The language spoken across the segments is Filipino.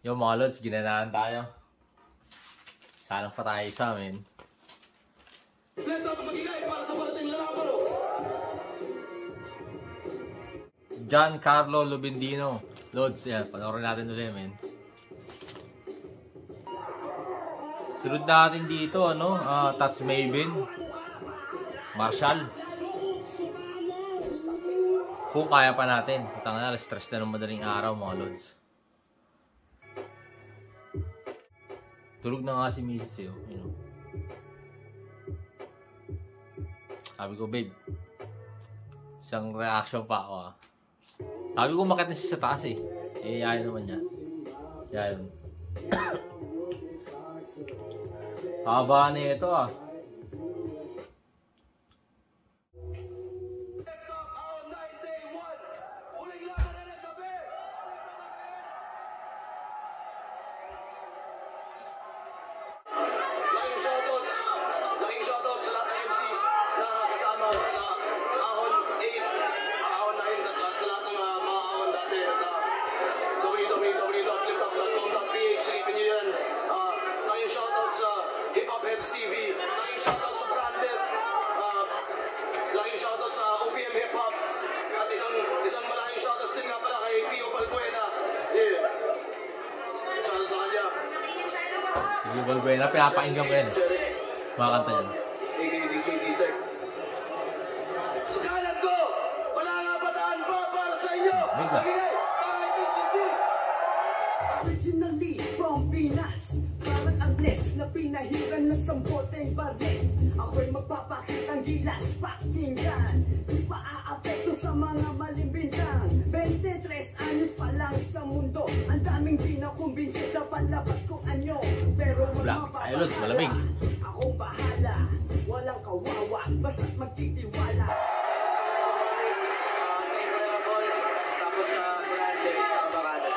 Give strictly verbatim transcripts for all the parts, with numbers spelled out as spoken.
Yung mga lods, ginanahan tayo. Salang pa tayo sa amin. Giancarlo Lubendino. Lods, yan. Panoorin natin ulit, men. Sunod natin dito, ano? Uh, Tats Maven. Marshall. Kung kaya pa natin. Putang na, stress na ng madaling araw, mga lods. Tulog na nga si Missus eh, you know. Sabi ko, babe, isang reaction pa ako ah. Sabi ko, umakit na siya sa taas eh. Eh, ayaw naman niya. Kaya yun. Haba na ito ah. Yung Balbuena, pinapakinggan ko yan. Mga kanta yan. Sa kanan ko, wala nga bataan pa para sa inyo. Mega. Originally from Pinas, parang Agnes na pinahiran ng samboteng bares. Ako'y magpapakitang gilas, pakinggan. Di pa aapekto sa mga maling bintang. twenty-tres anyos pa lang sa mundo. Ang daming pinakumbinsi sa panlabas kong anyo. Pero Ayun, malamig. Akong bahala, walang kawawa, basta't magtitiwala. Sa Imperial Boys, tapos sa Grande, sa Baradas.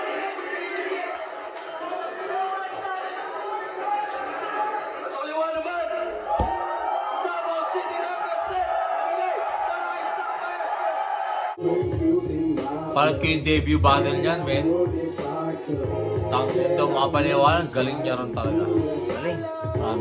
At sa kaliwa naman, Davao City represent. Parang ko yung debut battle niyan, men. Tapos ito, mga paniwalan, galing niya rin talaga. Galing. Um,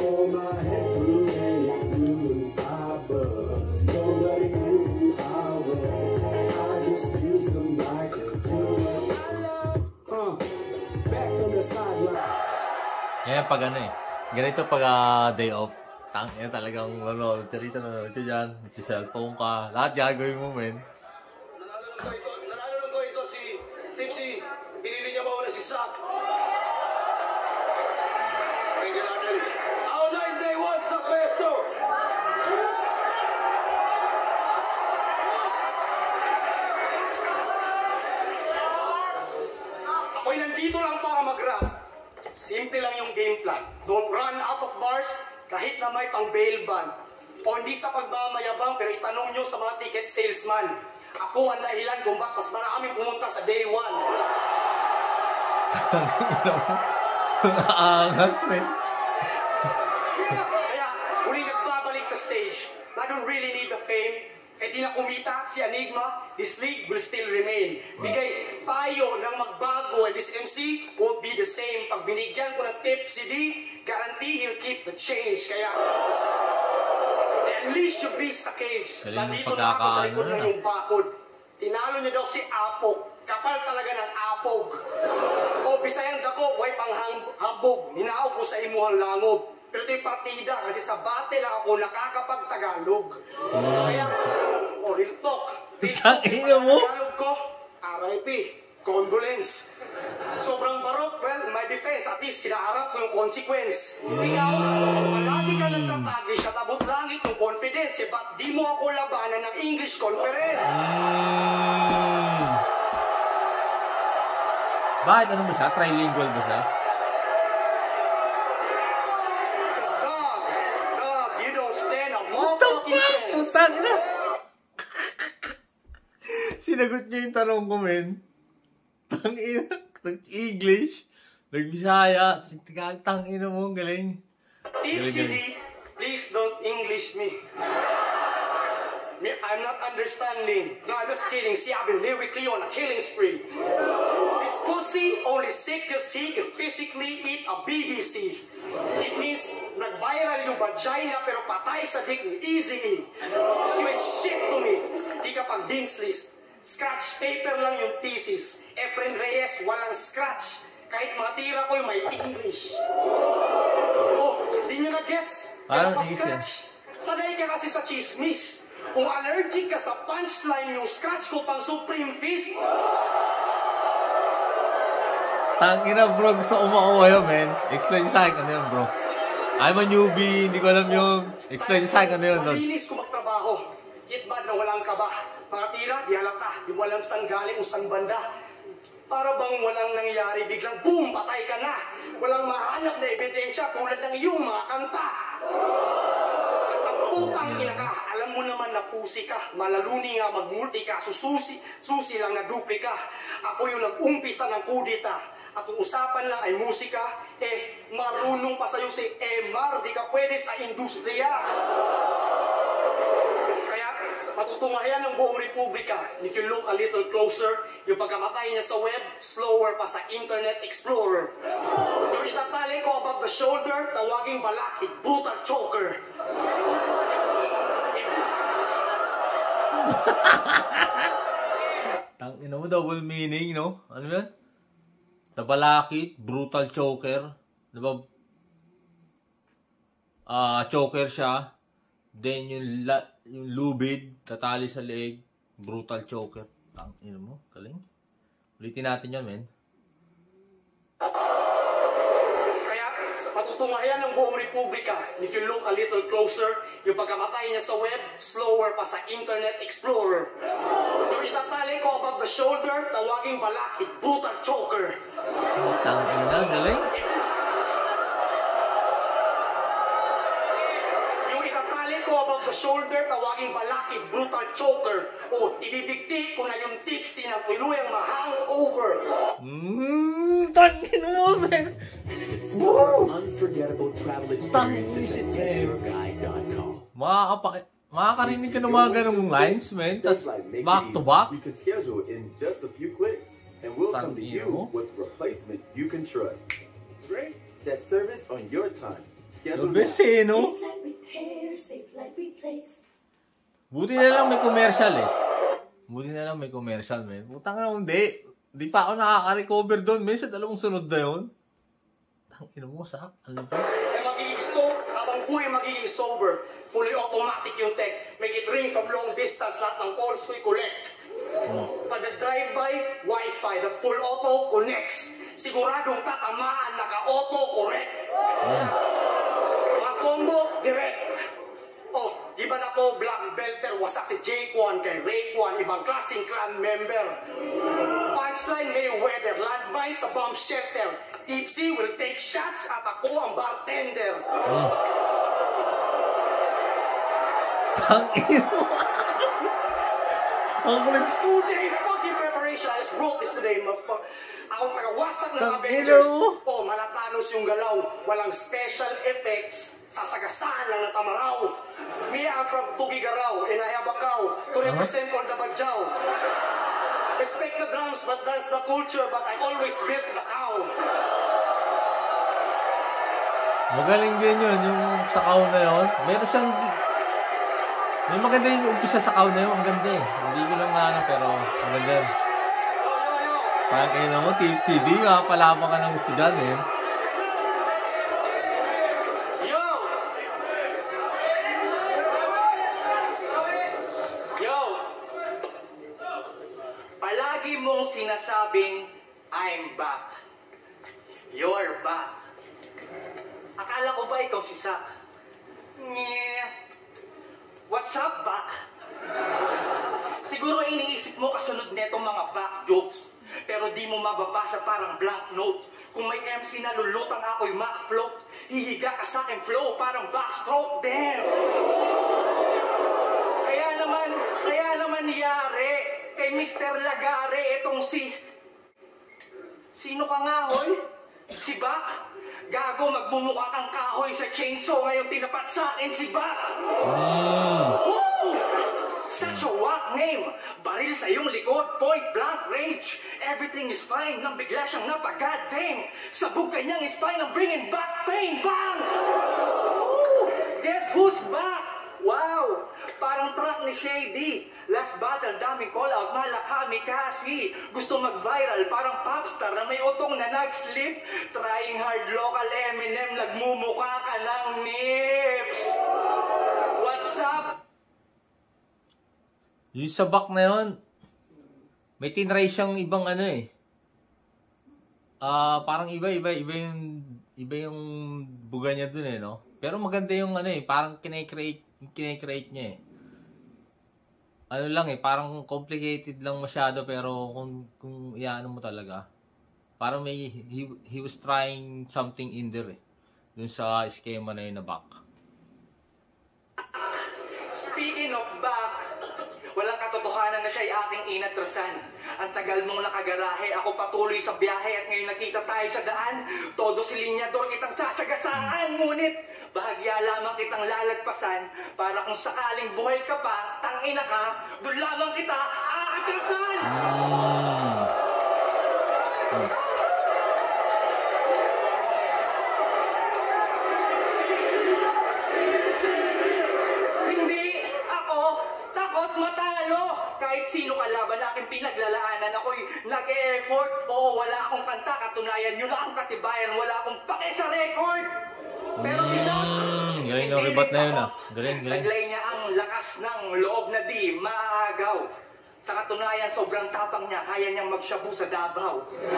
yan pag ano eh. Ganito pag uh, day off. Tang, yan talagang ano, charita na ito dyan. Si cellphone ka. Lahat gagawin mo, men. Nanalo ko ito si Tipsy. Pinili niya mauna si Sak. Tingnan natin. Our nine day one sa pwesto. Ako'y nandito lang para mag-rap. Simple lang yung game plan. Don't run out of bars kahit na may pang-bail ban. O hindi sa pagmamayabang pero itanong nyo sa mga ticket salesman. Ako ang dahilan kung bakit mas maraming pumunta sa day one. Angas, men. Kaya, muli nagbabalik sa stage. I don't really need the fame. Kahit di na kumita si Enigma, this league will still remain. Bigay payo ng magbago and this M C won't be the same. Pag binigyan ko ng tip si D, guarantee he'll keep the change. Kaya, unleash your beast sa cage. Nandito na ako sa likod ng yung bakod. Tinalo niya daw si Apog. Kapal talaga ng Apog. O Bisayang dako, way pang habog. Ninaog ko sa imuhang langob. Pero ito'y partida kasi sa bate lang ako nakakapag-Tagalog. Kaya, o oh, real talk. Real talk, mo? Tagalog ko, R I P, condolence. Sobrang barok, well, in my defense, at least sinaharap ko yung consequence. Ikaw, palagi ka nagtatagis at abot langit ng confidence, eh, ba't di mo ako labanan ng English conference? Mm. Bakit ano mo siya? Trilingual ba siya? Because dog, dog, you don't stand a motherfucking chance. Putang ina! Sinagot niya yung tanong ko, men. Tang ina, nag-English, nag-Bisaya, tang ina mo, galing. Tipsy D, please don't English me. I'm not understanding. No, I'm just kidding. See, I've been lyrically on a killing spree. This pussy only physically sick because he can physically eat a B B C. It means nag-viral yung vagina pero patay sa dick ni Easy E. Sweet shit to me. Di ka pang dean's list. Scratch paper lang yung thesis. Efren Reyes, walang scratch. Kahit mga tira ko may English. Oh, di nyo na-gets. Kaya pa scratch. Sanay ka kasi sa chismis. Kung allergic ka sa punchline yung scratch ko pang Supreme Fist. Tangina bro, gusto ko makuha yun, man. Explain sa akin ano yun, bro. I'm a newbie, hindi ko alam yung explain sa akin ano yun. Malinis ko magtrabaho. Kitbad na walang kaba. Mga tira, di halata. Di mo alam saan galing o saan banda. Para bang walang nangyayari, biglang boom, patay ka na. Walang mahanap na ebidensya tulad ng iyong mga kanta. At ang putang ina ka, alam mo naman na pusi ka. Malaluni nga magmulti ka, sususi, susi lang na dupli ka. Ako yung nag-umpisa ng kudita. At kung usapan lang ay musika, eh, marunong pa sa'yo si Emar, di ka pwede sa industriya. Kaya, matutungayan ng buong Republika. If you look a little closer, yung pagkamatay niya sa web, slower pa sa Internet Explorer. Yung itatali ko above the shoulder, tawaging balakid, brutal choker. Tangina mo, double meaning, no? Ano yan? Sa balakid, brutal choker. Diba? Ah, uh, choker siya. Then yung, la, yung lubid, tatali sa leeg, brutal choker. Tangina mo, galing. Ulitin natin yun, men. Kaya, matutungayan ng buong Republika. If you look a little closer, yung pagkamatay niya sa web, slower pa sa Internet Explorer. Yung itatali ko above the shoulder, tawaging balakid, brutal choker. Tangina, galing. Yung itatali ko above the shoulder, tawaging balakid, brutal choker. O, ibibigti ko na yung tipsy na tuluyang ma-hangover. Mmm, tangina mo, men. Unforgettable travel experiences at get your guide dot com. Makakapaki... Makakarinig ka ng mga ganong lines, man. Tapos back to back. You can schedule in just a few clicks, and we'll come to you with a replacement you can trust. It's great. That service on your time. Schedule now. Safe like repair, safe like replace. Buti na lang may commercial eh. Buti na lang may commercial, man. Putang na hindi. Hindi pa ako nakaka-recover doon, man. Sa dalawang sunod na yun. Tangina mo, sak. Ano ba? Ay magiging so, habang buhay magiging sober. Fully automatic yung tech. Make it ring from long distance. Lahat ng calls ko i-collect. Hmm. Pag nag-drive-by, Wi-Fi. That full auto connects. Siguradong tatamaan, naka-auto correct. Hmm. Mga combo, direct. Oh, di ba na ko black belter, wasak si Jayquan kay Rayquan, ibang klaseng clan member. Punchline, Mayweather, landmine sa bomb shelter. Tipsy will take shots at ako ang bartender. Hmm. Ang ino. Ang kulit. Two-day fucking preparation. I just wrote this today. Akong tagawasak ng Avengers. Oh, malatanos yung galaw. Walang special effects. Sasagasaan lang na tamaraw. Me, I'm from Tugigaraw, and I have a cow to represent all the Badjaw. Respect the drums, but dance the culture, but I always built the cow. Magaling din yun, yung sa cow na yun. Meron siyang... May maganda yung umpisa sa cow na yun. Ang ganda eh. Hindi ko lang na ano, pero ang ganda. Parang kayo na mo, T F C D, makapalaban ka ng gusto dyan eh. Yo! Yo! Palagi mong sinasabing, I'm back. You're back. Akala ko ba ikaw si Sak? Nye. What's up, back? Siguro iniisip mo kasunod netong mga back jokes. Pero di mo mababasa parang blank note. Kung may M C na lulutang ako'y Mac float, hihiga ka sa aking flow parang backstroke, damn! Kaya naman, kaya naman yari kay Mister Lagare itong si... Sino ka nga, hoy? Si Bak? Gago, magmumukha kang kahoy sa chainsaw ngayon tinapat sa akin si Bak! Mm. Woo! Such a what name? Baril sa iyong likod, point blank range. Everything is fine, nang bigla siyang napag-goddamn. Sabog kanyang spine ng bringing back pain, bang! Guess who's back? Wow! Parang track ni Shady. Last battle, daming call out, malakami kasi. Gusto mag-viral, parang popstar na may utong na nag-slip. Trying hard local Eminem, nagmumukha ka ng nips. What's up? Yung sa back na yun, may tinry siyang ibang ano eh. Ah, uh, parang iba, iba, iba yung, iba yung buga niya dun eh, no? Pero maganda yung ano eh, parang kine-create, kine-create niya eh. Ano lang eh, parang complicated lang masyado, pero kung, kung iyaano mo talaga, parang may, he, he was trying something in there eh. Dun sa schema na yun na back. Speaking of back, walang katotohanan na siya'y ating inatrasan. Ang tagal mong nakagarahe, ako patuloy sa biyahe at ngayon nakita tayo sa daan. Todo si linyador kitang sasagasaan, ngunit bahagya lamang kitang lalagpasan para kung sakaling buhay ka pa, tangina ka, doon lamang kita aatrasan! Mm. Hindi ako takot matalo. Kahit sino kalaban na aking pinaglalaanan, ako'y nag-e-effort. Oo, wala akong kanta, katunayan yun ang katibayan. Wala akong pake sa record. Pero si Sam, mm, galing ng ribat na yun ah. Galing, galing. naglay niya ang lakas ng loob na di maagaw. Sa katunayan, sobrang tapang niya, kaya niyang magshabu sa Davao.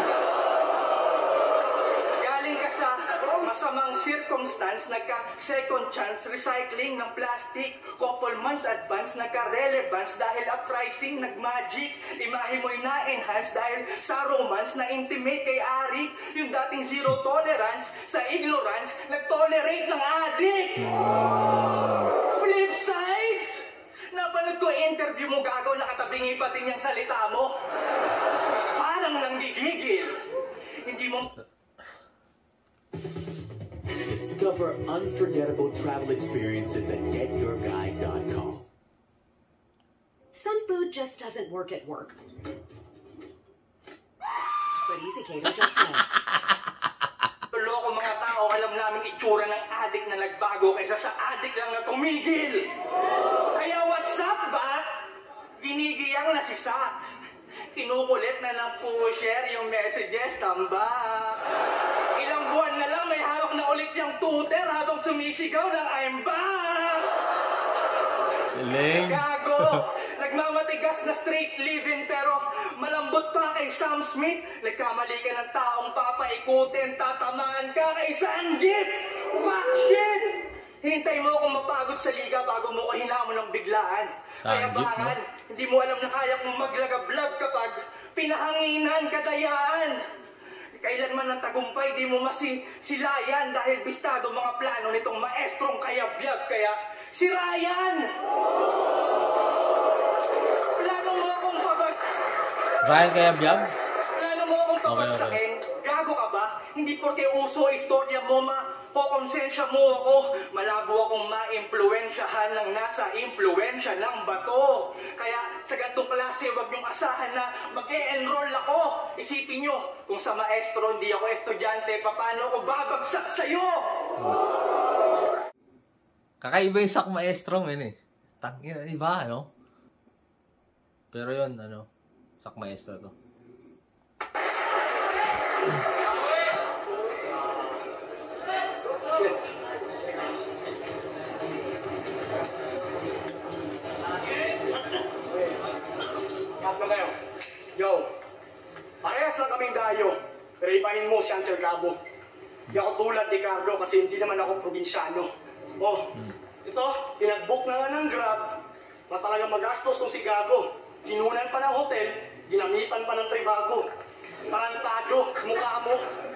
Galing ka sa masamang circumstance, nagka-second chance, recycling ng plastic, couple months advance, nagka-relevance dahil uprising, nag-magic, imahe mo'y na-enhance dahil sa romance, na-intimate kay Arik, yung dating zero tolerance, sa ignorance, nag-tolerate ng addict. Flip sides! Napanood ko interview mo, gagaw, nakatabingi pati niyang salita mo. Parang nanggigigil. Hindi mo... Discover unforgettable travel experiences at get your guide dot com. Some food just doesn't work at work. But Easy Cater just does. Loko mga tao, alam namin itsura ng addict na nagbago kaysa sa addict lang na tumigil. Kaya what's up ba? Ginigiyang na si Sak. Kinukulit na ng pusher yung messages, tambak. Ilang buwan na lang may hawak na ulit yung tutor habang sumisigaw ng I'm back! Galing. Gago! Nagmamatigas na straight living pero malambot pa kay Sam Smith. Nagkamali ka ng taong papaikutin, tatamaan ka kay Sanjit! Fuck shit! Hinintay mo akong mapagod sa liga bago mo ko hinamon ng biglaan. Kaya bangan, hindi mo alam na kaya kong maglagablab kapag pinahanginan kadayaan. Kailanman ng tagumpay, di mo masisilayan dahil bistado mga plano nitong maestrong kayabyab. Kaya si Ryan! Plano mo akong pabag... Ryan kayabyab? Plano mo akong pabagsakin? Okay, okay. Gago ka ba? Hindi porke uso istorya mo ma... Kokonsensya mo ako, malabo akong ma-impluensyahan ng nasa impluensya ng bato. Kaya sa ganitong klase, huwag niyong asahan na mag-e-enroll ako. Isipin niyo, kung sa maestro hindi ako estudyante, paano ako babagsak sa'yo? Kakaiba yung sak maestro, men eh. Tangina, iba, ano? Pero yun, ano, sak maestro to. Yo, parehas lang kaming dayo, pero ibahin mo si Ansel Cabo. Hindi ako tulad ni Cardo kasi hindi naman ako probinsyano. Oh, ito, pinag-book na nga ng Grab na talagang magastos tong si Gago. Kinunan pa ng hotel, ginamitan pa ng Trivago. Tarantado, mukha mo.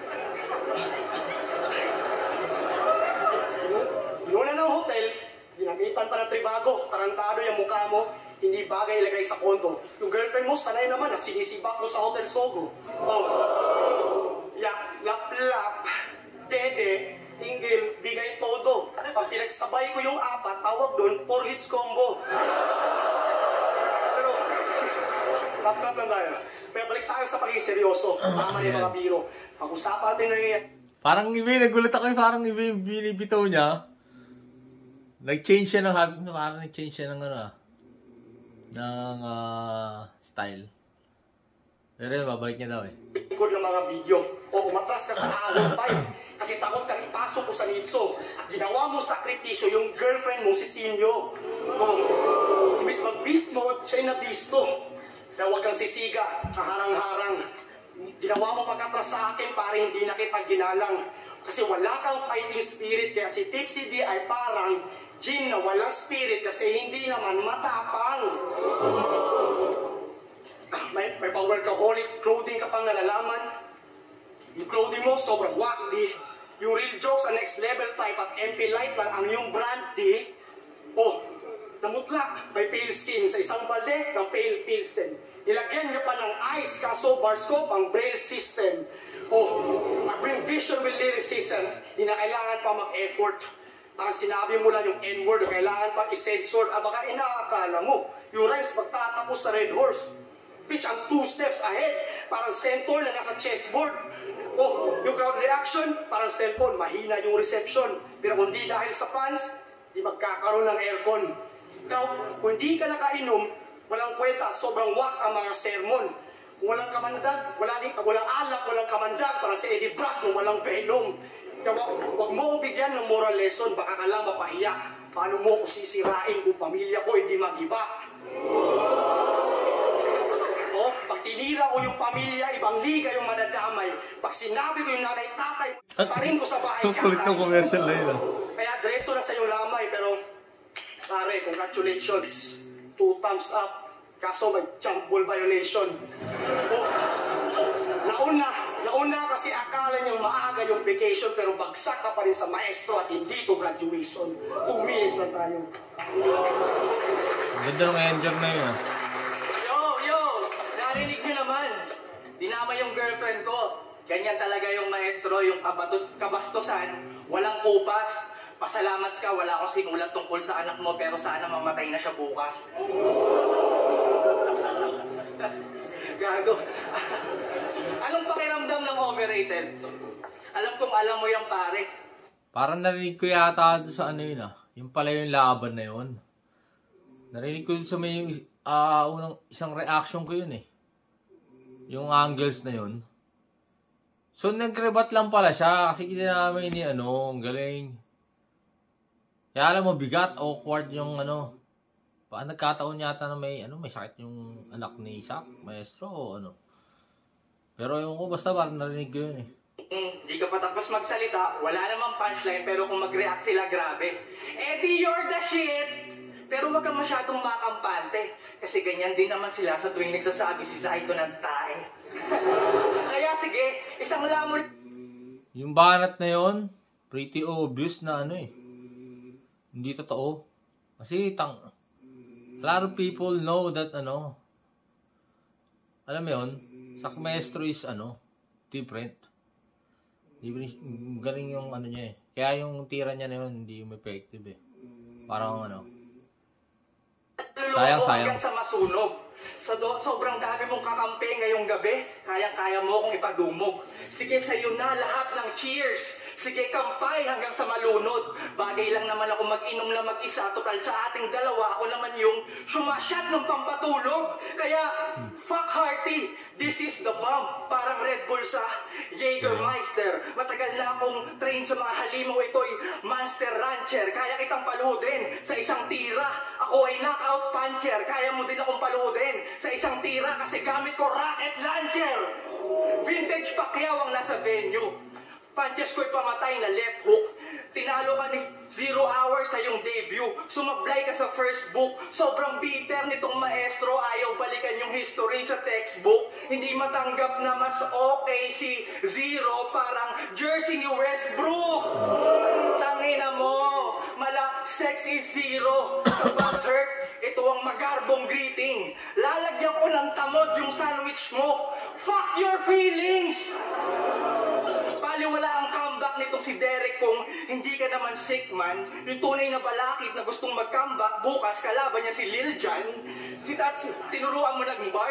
Kinunan ng hotel, ginamitan pa ng Trivago. Tarantado yung mukha mo. Hindi bagay ilagay sa kondo. Yung girlfriend mo, sanay naman na sinisibak mo sa Hotel Sogo. Oh. Yak, lap, lap, dede, tinggil, bigay todo. Pag pinagsabay ko yung apat, tawag doon, four hits combo. Rap-rap lang tayo. Pero balik tayo sa pagiging seryoso. Tama na yung mga biro. Pag-usapan natin na yan. Parang iba, nagulat ako, parang iba yung binibitaw niya. Nag-change siya ng habit, parang nag-change siya ng ano, ng uh, style. Pero yun, babalik niya daw eh. Ikod ng mga video. O umatras ka sa along five. Kasi takot kang ipasok ko sa nitso. At ginawa mo sakripisyo yung girlfriend mo si Sinyo. O, ibig mag-beast mode, siya'y na-beast mo. Kaya huwag kang sisiga, kaharang-harang. Ginawa mo pagkatras sa akin para hindi na kita ginalang. Kasi wala kang fighting spirit. Kaya si Tipsy D ay parang gin na walang spirit kasi hindi naman matapang. May, may pa-workaholic clothing ka pang nalalaman. Yung clothing mo sobrang wacky. Yung real jokes ang next level type at M P Light lang ang yung brand di. Oh, namutla. May pale skin sa isang balde ng pale pilsen. Nilagyan niya pa ng ice kaso barscope ang braille system. Oh, mag-bring vision with lyricism. Di na kailangan pa mag-effort. Parang sinabi mo lang yung N-word, kailangan pa i-censor. Ah, baka inaakala mo, yung rhymes magtatapos sa Red Horse. Bitch, ang two steps ahead. Parang centaur na nasa chessboard. Oh, yung crowd reaction, parang cellphone, mahina yung reception. Pero kung di dahil sa fans, di magkakaroon ng aircon. Ikaw, kung di ka nakainom, walang kwenta, sobrang wak ang mga sermon. Kung walang kamandag, walang, walang alak, walang kamandag, parang si Eddie Brock, walang venom. Kaya huwag mo ko bigyan ng moral lesson, baka ka lang mapahiya. Paano mo ko sisirain kung pamilya ko hindi mag-iba? O, pag tinira ko yung pamilya, ibang liga yung madadamay. Pag sinabi ko yung nanay-tatay, tarin ko sa bahay Ang kulit ng commercial na yun. Kaya diretso na sa yung lamay, pero pare, congratulations. Two thumbs up. Kaso may jump ball violation. O, nauna, nauna kasi akala niyang maaga yung vacation, pero bagsak ka pa rin sa maestro at hindi to graduation. Two minutes lang tayo. Ganda ng ender na yun. Yo, yo! Narinig niyo naman. Dinama yung girlfriend ko. Ganyan talaga yung maestro, yung kabatos, kabastusan. Walang kupas. Pasalamat ka, wala akong sinulat tungkol sa anak mo, pero sana mamatay na siya bukas. Gago. Anong pakiramdam ng overrated? Alam kong alam mo yung pare. Parang narinig ko yata doon sa ano yun ah. Yung pala yung laban na yun. Narinig ko sa may uh, unang isang reaction ko yun eh. Yung angles na yun. So nagrebat lang pala siya kasi kita namin ni ano, ang galing. Kaya alam mo, bigat, awkward yung ano. Pa, nagkataon yata na may, ano, may sakit yung anak ni Isaac, maestro o ano. Pero yung ko, basta parang narinig ko yun eh. Mm, di ka pa tapos magsalita, wala namang punchline, pero kung mag-react sila, grabe. Eddie, you're the shit! Pero wag kang masyadong makampante. Kasi ganyan din naman sila sa tuwing nagsasabi si Saito ng tae. Kaya sige, isang lamol... Yung banat na yun, pretty obvious na ano eh. Hindi totoo. Kasi tang... A lot of people know that ano... Alam mo yun, sa maestro is ano, different. Different, galing yung ano niya eh. Kaya yung tira niya na yun, hindi yung effective eh. Parang ano... Sayang, sayang. Hanggang sa masunog. Sa do, sobrang dami mong kakampi ngayong gabi, kaya-kaya mo kong ipadumog. Sige, sa'yo na lahat ng cheers. Sige, kampay hanggang sa malunod. Bagay lang naman ako mag-inom na mag-isa. Total sa ating dalawa, ako naman yung sumasyat ng pampatulog. Kaya, fuck Hearty. This is the bomb. Parang Red Bull sa Jägermeister. Matagal na akong train sa mga halimaw. Ito'y Monster Rancher. Kaya kitang paluhodin sa isang tira. Ako ay knockout puncher. Kaya mo din akong paluhodin sa isang tira kasi gamit ko rocket launcher. Vintage Pacquiao ang nasa venue. Punches ko'y pamatay na left hook. Tinalo ka ni Zero Hours sa iyong debut. Sumablay ka sa first book. Sobrang bitter nitong maestro. Ayaw balikan yung history sa textbook. Hindi matanggap na mas okay si Zero. Parang jersey ni Westbrook. Tangina mo. Mala, sex is zero. Sa butt hurt, ito ang magarbong greeting. Lalagyan ko ng tamod yung sandwich mo. Fuck your feelings! Paliwala ang comeback nitong si Derek kung hindi ka naman sick man. Yung tunay na balakid na gustong mag-comeback, bukas kalaban niya si Lil Jon. Si Tats, tinuruan mo ng bars?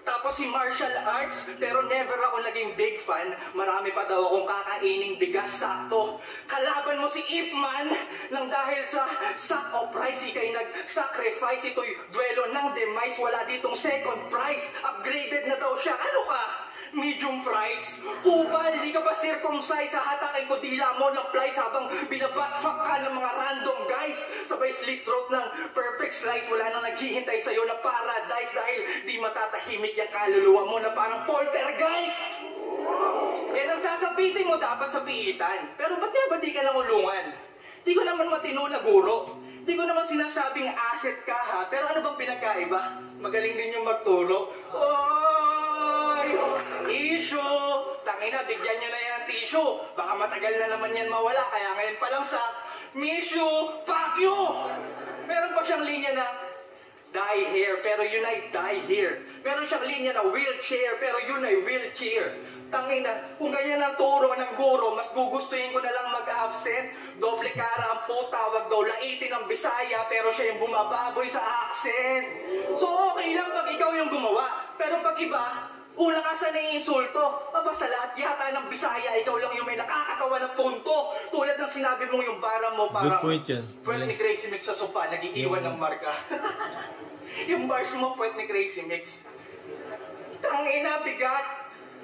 Tapos si martial arts, pero never ako naging big fan. Marami pa daw akong kakaining bigas sakto. Kalaban mo si Ip Man nang dahil sa sack of prize, ikay nag-sacrifice. Ito'y duelo ng demise, wala ditong second prize. Upgraded na daw siya. Ano ka? Medium fries? Kupal, di ka ba circumcised? Hahatakin ko dila mo ng plies habang binabatfuck ka ng mga random guys. Sabay slit throat ng perfect slice. Wala nang naghihintay sa'yo na paradise dahil di matatahimik yung kaluluwa mo na parang poltergeist. Yan ang sasapitin mo dapat sa piitan. Pero ba't nga ba di ka nangulungan? Di ko naman matino na guro. Di ko naman sinasabing asset ka ha. Pero ano bang pinagkaiba? Magaling din yung magturo. Oy! Tissue! Tangina, bigyan nyo na yan ng tissue. Baka matagal na naman yan mawala. Kaya ngayon pa lang sa miss you, fuck you! Meron pa siyang linya na die here, pero yun ay die here. Meron siyang linya na wheelchair, pero yun ay wheelchair. Tangina, kung ganyan ang turo ng guro, mas gugustuhin ko na lang mag-absent. Doble cara ang puta, wag daw laitin ang Bisaya, pero siya yung bumababoy sa accent. So okay lang pag ikaw yung gumawa, pero pag iba, una ka sa naiinsulto. Aba, sa lahat yata ng Bisaya, ikaw lang yung may nakakatawa ng punto. Tulad ng sinabi mong yung bara mo, parang good point yan. pwede ni Crazy Mix sa sofa, nag-iiwan ng marka. Yung bars mo, pwede ni Crazy Mix. Tangina, bigat.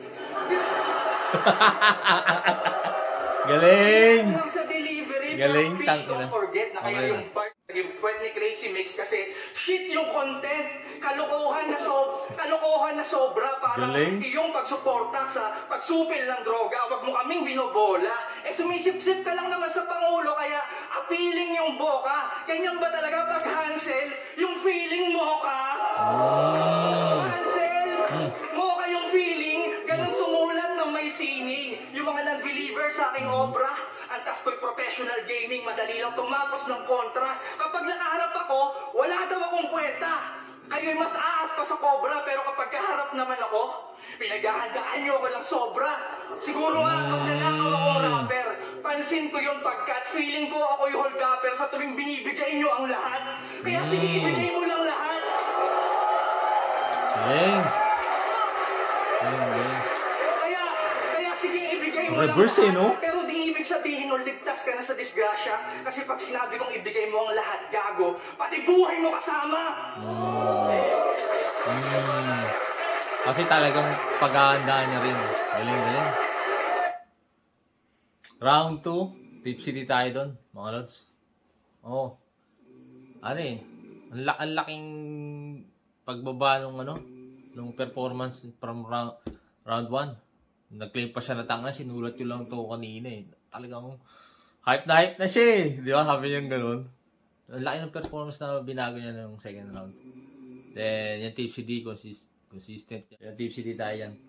Galing! Sa delivery, Galing, pero tang- please don't forget na kaya Okay. yung bars naging pwede ni Crazy Mix kasi shit yung content. Kalokohan na sob, kalokohan na sobra. Parang Galing. iyong pagsuporta sa pagsupil ng droga. Wag mo kaming binobola. Eh sumisip-sip ka lang naman sa Pangulo kaya appealing yung boka. Ganyan ba talaga pag Hansel, yung feeling mo ka? Ah. Hansel, mo ka yung feeling, ganun sumulat ng may sining. Yung mga non-believer sa aking obra, antas ko'y professional gaming, madali lang tumapos ng kontra. Kapag nakaharap ako, wala daw akong kwenta. Kayo'y mas aas pa sa cobra, pero kapag kaharap naman ako, pinaghahandaan niyo ako ng sobra. Siguro nga, pag nanakaw akong rapper, pansin ko yung pagkat, feeling ko ako'y holdupper sa tuwing binibigay niyo ang lahat. Kaya sige, ibigay mo lang lahat. Galing! Galing, galing. Kaya, kaya sige, ibigay mo Reverse lang eh, no? lahat. Pero di ibig sabihin nung ligtas ka na sa disgrasya. Kasi pag sinabi kong ibigay mo ang lahat, gago, pati buhay mo kasama. Hmm. Kasi talagang paghahandaan niya rin. Galing, galing. Round two. Tipsy di tayo doon, mga lods. Oo. Oh. Ano eh. Ang, la- ang laking pagbaba nung ano, nung performance from round, round one. Nag-claim pa siya na tanga, sinulat ko lang to kanina eh. Talagang hype na hype na siya eh. Di ba? Sabi niya gano'n. Ang laki ng performance na binago niya nung second round. Then, yung Tipsy D, consist, consistent. Yung Tipsy D tayo yan.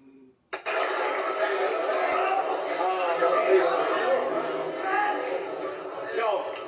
Yo,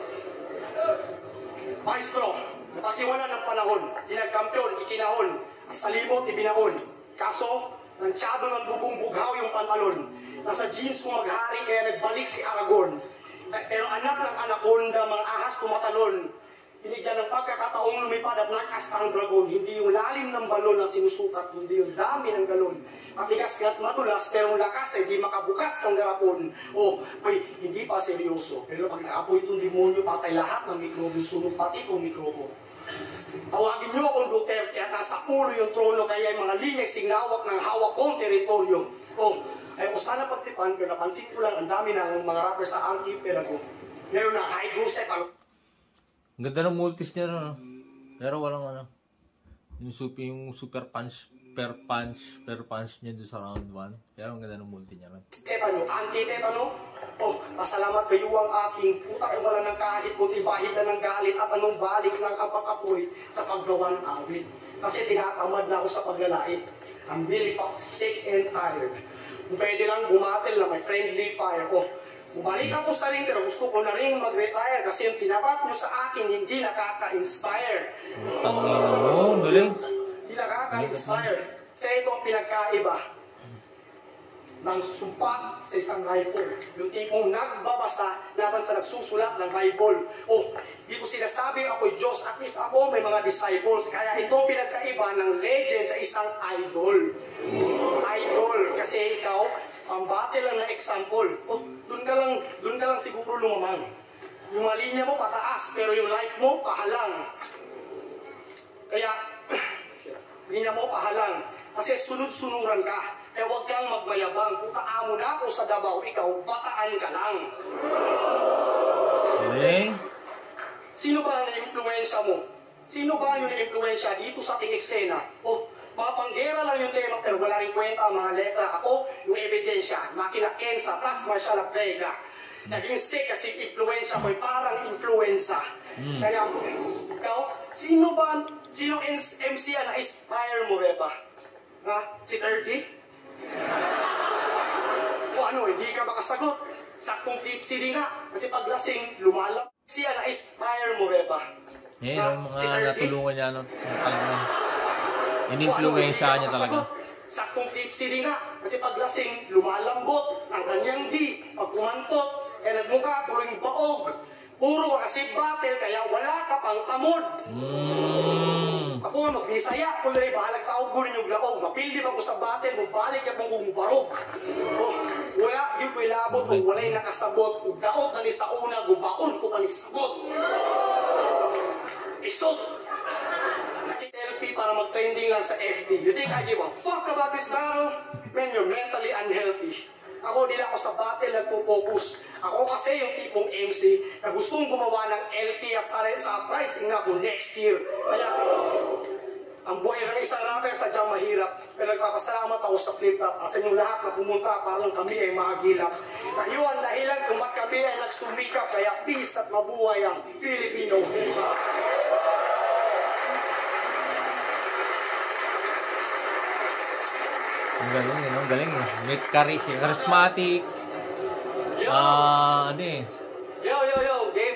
Maestro, sa pagkiwala ng panahon, dinagkampiyon, ikinahon, sa libot, ibinaon. Kaso, nansyado ng dugong bughaw yung pantalon. Nasa jeans ko maghari kaya nagbalik si Aragon. Pero anak ng anaconda, mga ahas tumatalon. Binigyan ng pagkakataong lumipad at nakasta ang dragon. Hindi yung lalim ng balon na sinusukat, hindi yung dami ng galon. Matigas nga't matulas, pero ang lakas ay di makabukas ng garapon. O, ay, hindi pa seryoso. Pero pag naapoy itong demonyo, patay lahat ng mikrobo, sunog pati itong mikrobo. Tawagin niyo akong Duterte at nasa ulo yung trono, kaya yung mga linyay sinawak ng hawak kong teritoryo. O, ay o sana pagtipan, pero napansin ko lang ang dami ng mga rapper sa anti-perago. Meron na high grosset, ang Ang ganda ng multis niya no? Pero walang ano. Yung super, yung super punch, per punch, per punch niya doon sa round one. Pero ang ganda ng multi niya ron. tetano, anti-tetano. Oh, pasalamat kayo ang aking puta ay wala ng kahit kundi bahid na ng galit at anong balik ng kapakapoy sa paggawa ng awit. Kasi tinatamad na ako sa paglalait. I'm really fuck sick and tired. Kung pwede lang bumatil na may friendly fire ko. Bumalik ako sa ring pero gusto ko na rin mag-retire kasi yung tinapat nyo sa akin hindi nakaka-inspire. Tangina mo, galing. Hindi nakaka-inspire. Kasi ito ang pinagkaiba. ng sumpa sa isang rifle. Yung tipong nagbabasa laban sa nagsusulat ng Bible. O, di ko sinasabing ako'y Diyos, at least ako may mga disciples. Kaya itong pinagkaiba ng legend sa isang idol. Idol, kasi ikaw, pambate lang na example. O, dun ka lang, dun ka lang siguro lumamang. Yung mga linya mo pataas, pero yung life mo pahalang. Kaya, linya mo pahalang. Kasi sunod-sunuran ka. Kaya huwag kang magmayabang. Putaan mo na ako sa Davao, ikaw, bataan ka lang. Okay. Sino ba ang na-influensya mo? Sino ba yung na-influensya dito sa ating eksena? O, mga panggera lang yung tema, pero wala rin kwenta ang mga letra. Ako, yung ebidensya, makina Kensa, plus Marshall at Vega. Naging sick kasi influensya ko, parang influenza. Mm. Kaya, ikaw, sino ba, sino M C na inspire mo, Reba? Ha? Si thirty? O ano, hindi ka makasagot. Saktong tipsy din nga. Kasi pag lasing, lumalang. Siya na-inspire mo, Reba. Eh, yung mga si natulungan niya, no, talagang in-influensya niya talaga. Saktong tipsy din nga. Kasi pag lasing, lumalambot ang kanyang di. Pag kumantot, eh nagmukha, tuloy baog. Puro kasi battle, kaya wala ka pang kamod. Mm. Ako nga magbisaya, kulay bahalag tao gurin yung laog. Mapildi ba ko sa battle, magbalik ka pang kumubarog. Oh, wala, di ko ilabot kung wala'y nakasabot. Kung daot na ni sa una, gubaon ko pa ni sabot. Isot. Naki-selfie para mag-trending lang sa F B. You think I give a fuck about this battle? Man, you're mentally unhealthy. Ako, di lang ako sa battle nagpo-focus. Ako kasi yung tipong M C na gustong gumawa ng L P at sa, sa pricing na ako next year. Kaya, ang buhay ng isang rapper sadyang mahirap. Pero nagpapasalamat ako sa flip-top at sa inyong lahat na pumunta para lang kami ay mahagilap. Kayo ang dahilan kung ba't kami ay nagsumikap. Kaya peace at mabuhay ang Filipino hip-hop. Ang galing eh, ang galing eh. May charisma, charismatic. Ah, ano eh. Yo, yo, yo, game.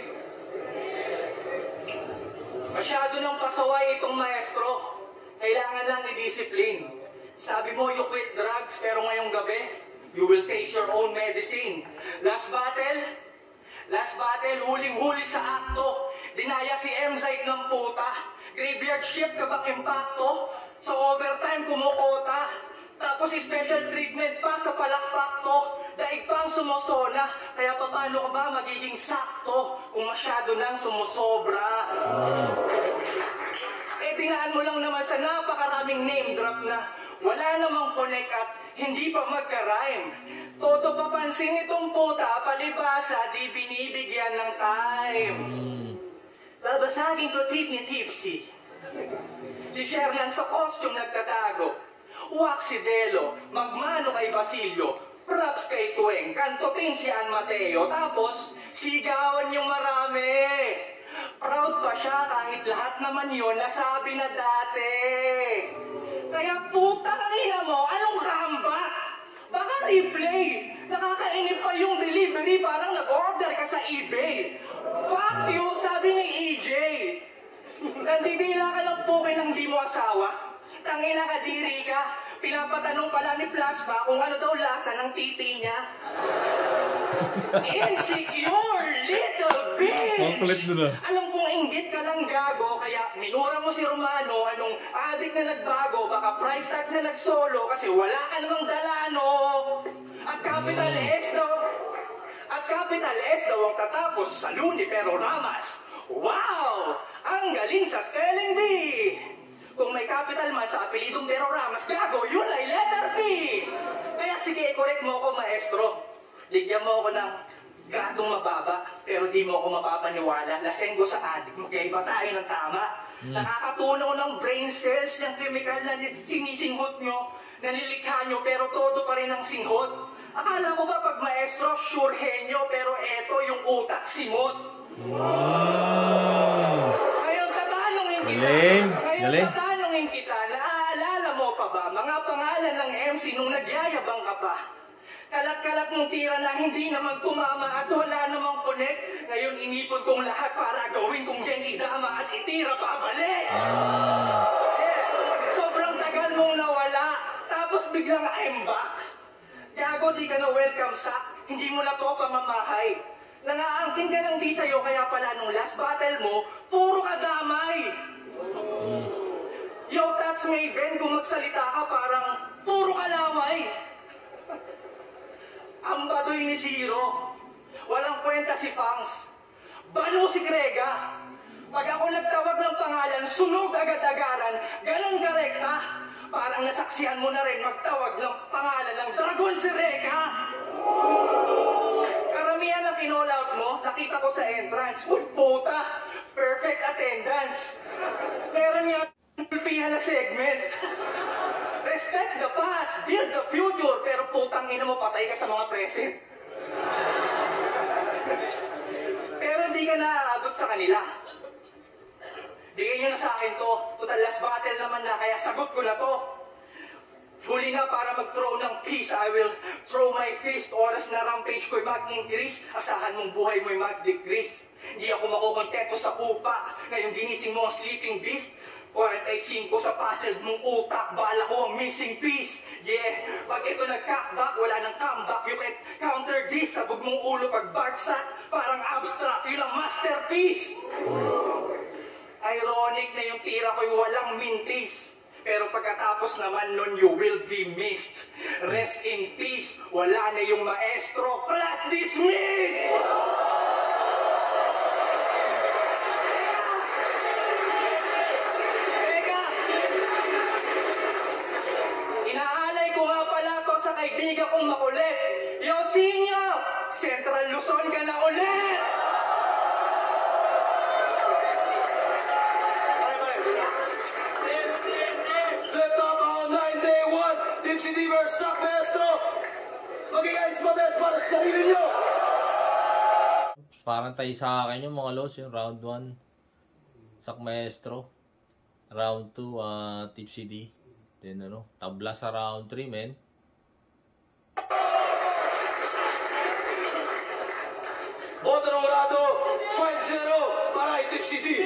Masyado nang pasaway itong maestro. Kailangan lang i-discipline. Sabi mo, you quit drugs, pero ngayong gabi, you will taste your own medicine. Last battle, last battle, huling-huli sa akto. Dinaya si M-Zite ng puta. Graveyard shift kabak impacto. Sa overtime, kumukota. Tapos special treatment pa sa palakpak to. Daig pang sumosona. Kaya paano ka ba magiging sakto kung masyado nang sumusobra? Eh dinaan mo lang naman sa napakaraming name drop na wala namang connect at hindi pa magka-rhyme. Todo papansin itong puta, palibasa, di binibigyan ng time. Babasagin ko tip ni Tipsy. Si Sherman sa costume nagtatago. Waxidelo, magmano kay Basilio, props kay Tueng, kantotin si An Mateo, tapos sigawan yung marami. Proud pa siya kahit lahat naman yun nasabi na dati. Kaya puta kanina mo, anong comeback? Baka replay. Nakakainip pa yung delivery, parang nag-order ka sa eBay. Fuck you, sabi ni E J. Nandidila ka lang po kay nang di mo asawa. Tangina ka, diri ka. Pinapatanong pala ni Plasma kung ano daw lasa ng titi niya. Insecure, little bitch! Ang kulit na. Alam kong inggit ka lang gago, kaya minura mo si Romano, anong adik na nagbago, baka price tag na nagsolo, kasi wala ka namang dalano. At capital S daw, at capital S daw ang tatapos sa Luni pero Ramas. Wow! Ang galing sa spelling bee! Kung may capital man sa apelidong pero Ramas, gago, yun ay letter B! Kaya sige, correct mo ako, maestro. Ligyan mo ako ng gradong mababa, pero di mo ako mapapaniwala. Lasenggo sa adik, magkaiba tayo ng tama. Mm. Nakakatunaw ng brain cells, yung chemical na sinisinggot nyo, nanilikha nyo, pero todo pa rin ang singhot. Akala ko ba pag maestro, sure henyo, pero eto yung utak, simot. Wow! Ngayon tatanungin kita, Galing. ngayon Galing. tatanungin kita, naaalala mo pa ba mga pangalan ng M C nung nagyayabang ka pa? Kalat-kalat mong tira na hindi naman tumama at wala namang connect. Ngayon inipon kong lahat para gawin kong Genki Dama at itira pabalik. Ah. Eh, sobrang tagal mong nawala, tapos biglang I'm back. Gago, ko di ka na welcome sa, hindi mo na to pamamahay. Nangaangkin ka lang di sa'yo, kaya pala nung last battle mo, puro ka damay. Yo, Tats Maven, kung magsalita ka parang puro kalaway. Ang baduy ni Zero, walang kwenta si Fangs. Balo si Grega. Pag ako nagtawag ng pangalan, sunog agad-agaran, ganun karekta. Parang nasaksihan mo na rin magtawag ng pangalan ng Dragon si Reka. Karamihan ng kinall-out mo, nakita ko sa entrance. Uy, puta! Perfect attendance. Meron nga pulpihan na segment. Respect the past, build the future, pero putang ina mo, patay ka sa mga present. Pero hindi ka naaabot sa kanila. Bigay nyo na sa akin to. Total last battle naman na, kaya sagot ko na to. Huli na para mag-throw ng peace, I will throw my fist. Oras na rampage ko'y mag-increase. Asahan mong buhay mo'y mag-decrease. Hindi ako makukontento sa upak. Ngayong ginising mo ang sleeping beast. forty-five sa puzzle mong utak. Bala ko ang missing piece. Yeah, pag ito nag-comeback, wala nang comeback. You can counter this. Sabog mong ulo pag bagsak. Parang abstract, yun ang masterpiece. Ironic na yung tira ko'y walang mintis. Pero pagkatapos naman nun, you will be missed. Rest in peace. Wala na yung maestro. Class dismissed! Teka! Inaalay ko nga pala to sa kaibigan kong makulit. Yosinyo! Central Luzon ka na ulit! Tipsy D versus Sak Maestro. Okay guys, mabes para sa sarili nyo. Parang tayo sa akin yung mga lows, yung round one Sak Maestro, round two uh, Tipsy D, then ano, tabla sa round three, men. Boto nomorado five zero para kay Tipsy D.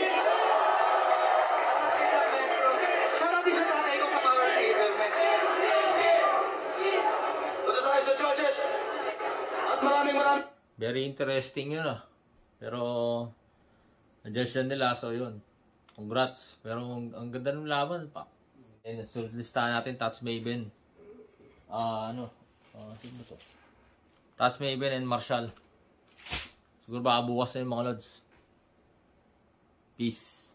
Sa judges at maraming maraming Very interesting yun ah. Pero adjust yan nila, so yun. Congrats. Pero ang, ang ganda ng laban pa. And so listahan natin Tats Maven. Ah uh, ano? Ah uh, sino to? Tats Maven and Marshall. Siguro baka bukas na yung mga lods. Peace.